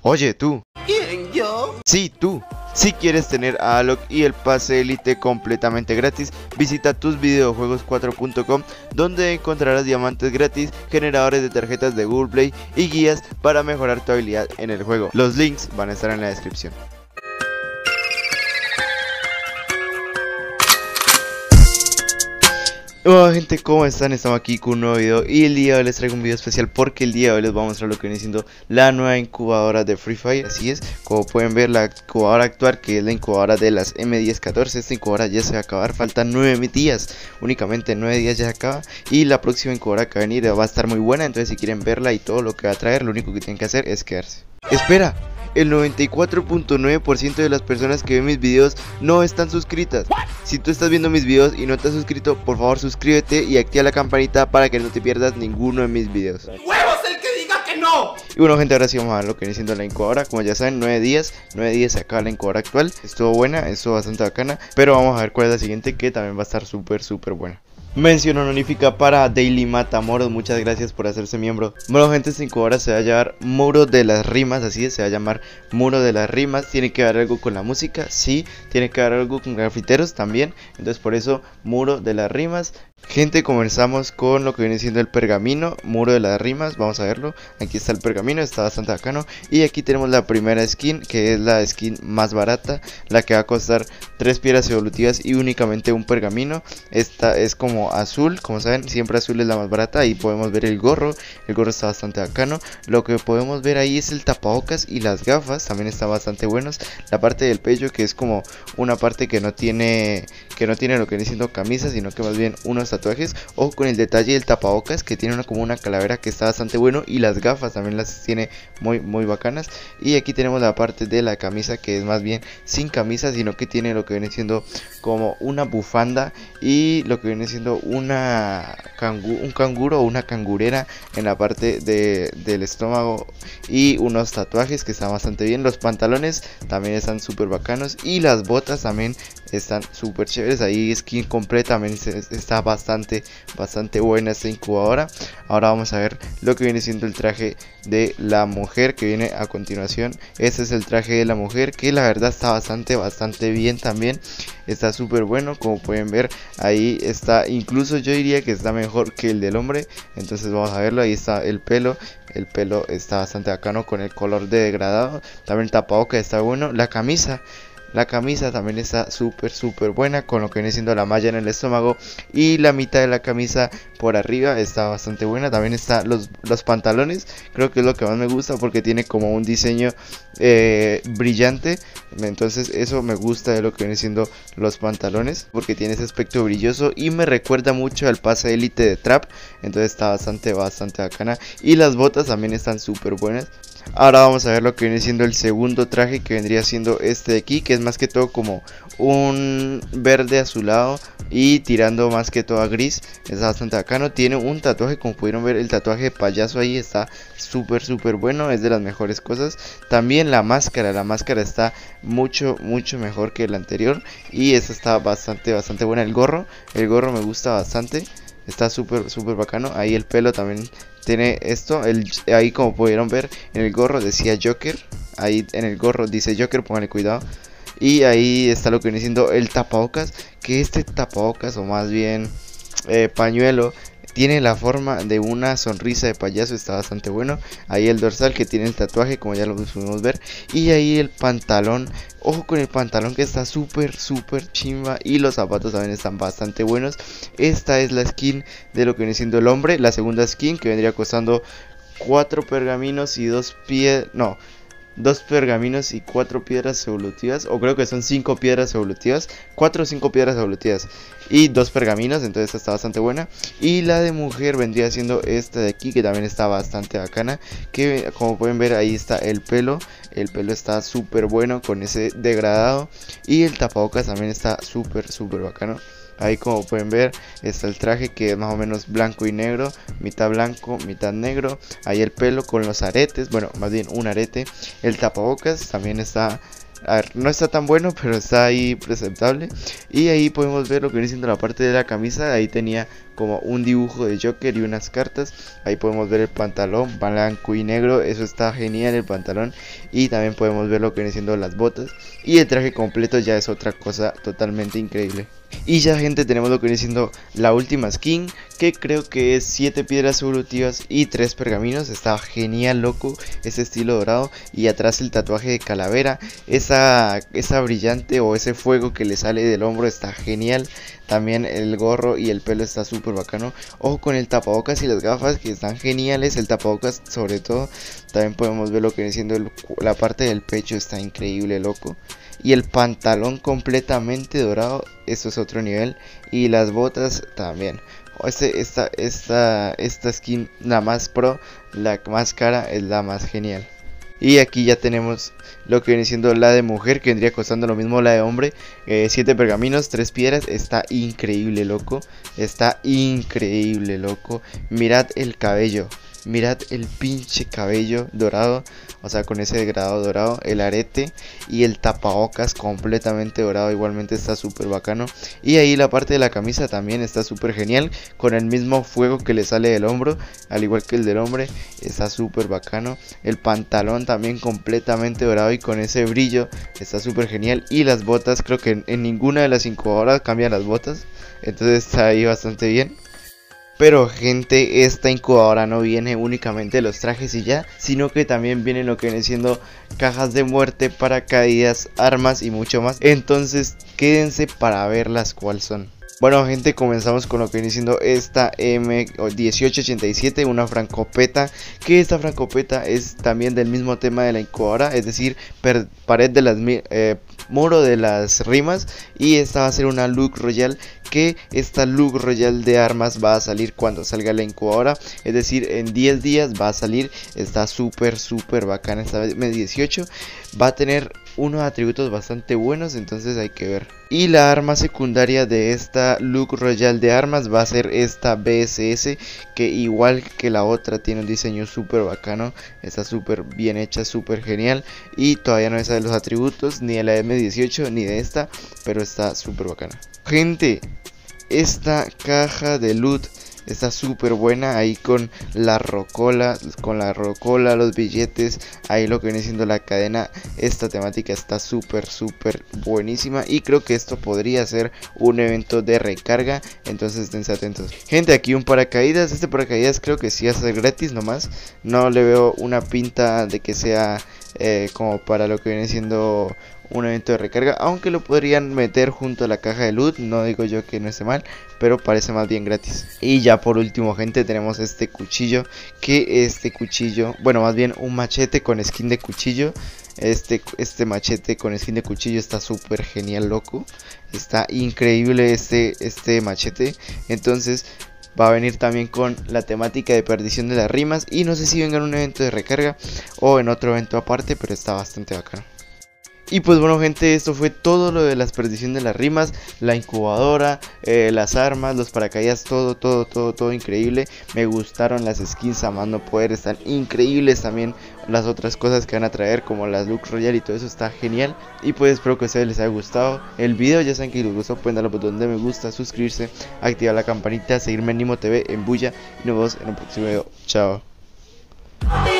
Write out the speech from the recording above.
Oye, tú. ¿Quién, yo? Sí, tú. Si quieres tener a Alok y el pase Elite completamente gratis, visita tusvideojuegos4.com, donde encontrarás diamantes gratis, generadores de tarjetas de Google Play y guías para mejorar tu habilidad en el juego. Los links van a estar en la descripción. Hola gente, ¿cómo están? Estamos aquí con un nuevo video y el día de hoy les traigo un video especial porque el día de hoy les voy a mostrar lo que viene siendo la nueva incubadora de Free Fire. Así es, como pueden ver, la incubadora actual, que es la incubadora de las M1014, esta incubadora ya se va a acabar, faltan 9 días, únicamente 9 días ya se acaba, y la próxima incubadora que va a venir va a estar muy buena. Entonces si quieren verla y todo lo que va a traer, lo único que tienen que hacer es quedarse. ¡Espera! El 94.9% de las personas que ven mis videos no están suscritas. Si tú estás viendo mis videos y no te has suscrito, por favor suscríbete y activa la campanita para que no te pierdas ninguno de mis videos. ¡Huevos el que diga que no! Y bueno gente, ahora sí vamos a ver lo que viene siendo la incubadora. Como ya saben, 9 días se acaba la incubadora actual. Estuvo buena, estuvo bastante bacana, pero vamos a ver cuál es la siguiente, que también va a estar súper buena. Mención honorífica para Daily Matamoros, muchas gracias por hacerse miembro. Bueno gente, esta incubadora se va a llamar Muro de las Rimas, así es, se va a llamar Muro de las Rimas. Tiene que ver algo con la música, sí, tiene que ver algo con grafiteros también, entonces por eso Muro de las Rimas. Gente, comenzamos con lo que viene siendo el pergamino, Muro de las Rimas, vamos a verlo. Aquí está el pergamino, está bastante bacano. Y aquí tenemos la primera skin, que es la skin más barata, la que va a costar 3 piedras evolutivas y únicamente un pergamino. Esta es como azul, como saben, siempre azul es la más barata. Ahí podemos ver el gorro está bastante bacano. Lo que podemos ver ahí es el tapabocas y las gafas, también están bastante buenos. La parte del pecho, que es como una parte que no tiene lo que viene siendo camisa, sino que más bien unos tatuajes, o con el detalle del tapabocas, que tiene como una calavera, que está bastante bueno, y las gafas también las tiene muy bacanas. Y aquí tenemos la parte de la camisa, que es más bien sin camisa, sino que tiene lo que viene siendo como una bufanda y lo que viene siendo un canguro o una cangurera en la parte del estómago, y unos tatuajes que están bastante bien. Los pantalones también están súper bacanos y las botas también están súper chéveres. Ahí skin completamente está bastante buena esta incubadora. Ahora vamos a ver lo que viene siendo el traje de la mujer, que viene a continuación. Este es el traje de la mujer, que la verdad está bastante bien también. Está súper bueno, como pueden ver. Ahí está, incluso yo diría que está mejor que el del hombre. Entonces vamos a verlo. Ahí está el pelo. El pelo está bastante bacano con el color de degradado. También el tapabocas está bueno. La camisa también está súper buena, con lo que viene siendo la malla en el estómago, y la mitad de la camisa por arriba está bastante buena. También están los pantalones, creo que es lo que más me gusta porque tiene como un diseño brillante. Entonces eso me gusta de lo que viene siendo los pantalones, porque tiene ese aspecto brilloso y me recuerda mucho al pase Elite de Trap. Entonces está bastante bacana. Y las botas también están súper buenas. Ahora vamos a ver lo que viene siendo el segundo traje, que vendría siendo este de aquí, que es más que todo como un verde azulado y tirando más que todo a gris. Es bastante bacano. Tiene un tatuaje, como pudieron ver, el tatuaje de payaso ahí está súper bueno, es de las mejores cosas. También la máscara está mucho mejor que el anterior, y esta está bastante buena. El gorro me gusta bastante, está súper bacano. Ahí el pelo también tiene esto, ahí como pudieron ver en el gorro decía Joker, ahí en el gorro dice Joker, pónganle cuidado. Y ahí está lo que viene siendo el tapabocas, que este tapabocas, o más bien pañuelo, tiene la forma de una sonrisa de payaso, está bastante bueno. Ahí el dorsal, que tiene el tatuaje, como ya lo pudimos ver. Y ahí el pantalón, ojo con el pantalón, que está súper chimba. Y los zapatos también están bastante buenos. Esta es la skin de lo que viene siendo el hombre. La segunda skin, que vendría costando 4 pergaminos y 2 pergaminos y 4 piedras evolutivas, o creo que son 5 piedras evolutivas, 4 o 5 piedras evolutivas y 2 pergaminos. Entonces esta está bastante buena. Y la de mujer vendría siendo esta de aquí, que también está bastante bacana, que como pueden ver ahí está el pelo está súper bueno con ese degradado, y el tapabocas también está súper bacano. Ahí como pueden ver está el traje, que es más o menos blanco y negro, mitad blanco, mitad negro. Ahí el pelo con los aretes, bueno, más bien un arete. El tapabocas también está, a ver, no está tan bueno, pero está ahí presentable. Y ahí podemos ver lo que viene siendo la parte de la camisa. Ahí tenía como un dibujo de Joker y unas cartas. Ahí podemos ver el pantalón blanco y negro, eso está genial el pantalón. Y también podemos ver lo que viene siendo las botas. Y el traje completo ya es otra cosa totalmente increíble. Y ya, gente, tenemos lo que viene siendo la última skin, que creo que es 7 piedras evolutivas y 3 pergaminos. Está genial, loco, ese estilo dorado. Y atrás el tatuaje de calavera, esa brillante o ese fuego que le sale del hombro está genial. También el gorro y el pelo está súper bacano. Ojo con el tapabocas y las gafas, que están geniales. El tapabocas sobre todo. También podemos ver lo que viene siendo la parte del pecho, está increíble, loco. Y el pantalón completamente dorado, eso es otro nivel. Y las botas también. Esta skin, la más pro, la más cara, es la más genial. Y aquí ya tenemos lo que viene siendo la de mujer, que vendría costando lo mismo la de hombre. 7 pergaminos, 3 piedras. Está increíble, loco. Está increíble, loco. Mirad el cabello. Mirad el pinche cabello dorado. O sea, con ese degradado dorado. El arete y el tapabocas completamente dorado. Igualmente está súper bacano. Y ahí la parte de la camisa también está súper genial. Con el mismo fuego que le sale del hombro. Al igual que el del hombre. Está súper bacano. El pantalón también completamente dorado y con ese brillo. Está súper genial. Y las botas, creo que en ninguna de las incubadoras cambian las botas. Entonces está ahí bastante bien. Pero, gente, esta incubadora no viene únicamente de los trajes y ya, sino que también viene lo que viene siendo cajas de muerte, paracaídas, armas y mucho más. Entonces quédense para verlas cuáles son. Bueno, gente, comenzamos con lo que viene siendo esta M1887, una francopeta, que esta francopeta es también del mismo tema de la incubadora, es decir, pared de las muro de las rimas. Y esta va a ser una look royal, que esta look royal de armas va a salir cuando salga la incubadora, es decir, en 10 días va a salir. Está súper bacana esta M18, va a tener unos atributos bastante buenos, entonces hay que ver. Y la arma secundaria de esta look royal de armas va a ser esta BSS, que igual que la otra tiene un diseño súper bacano, está súper bien hecha, súper genial. Y todavía no se sabe los atributos ni de la M18 ni de esta, pero está súper bacana. Gente, esta caja de loot está súper buena, ahí con la rocola, los billetes, ahí lo que viene siendo la cadena. Esta temática está súper buenísima y creo que esto podría ser un evento de recarga, entonces esténse atentos. Gente, aquí un paracaídas, este paracaídas creo que sí va a ser gratis nomás, no le veo una pinta de que sea como para lo que viene siendo un evento de recarga, aunque lo podrían meter junto a la caja de loot, no digo yo que no esté mal, pero parece más bien gratis. Y ya por último, gente, tenemos este cuchillo, que este cuchillo, bueno, más bien un machete con skin de cuchillo. Este machete con skin de cuchillo está súper genial, loco, está increíble este machete. Entonces va a venir también con la temática de perdición de las rimas, y no sé si venga en un evento de recarga o en otro evento aparte, pero está bastante bacano. Y pues bueno, gente, esto fue todo lo de la perdición de las rimas, la incubadora, las armas, los paracaídas, todo increíble. Me gustaron las skins a más no poder, están increíbles también las otras cosas que van a traer, como las look royal y todo eso, está genial. Y pues espero que a ustedes les haya gustado el video. Ya saben que si les gustó pueden darle al botón de me gusta, suscribirse, activar la campanita, seguirme en Nimo TV, en Bulla, y nos vemos en un próximo video. Chao.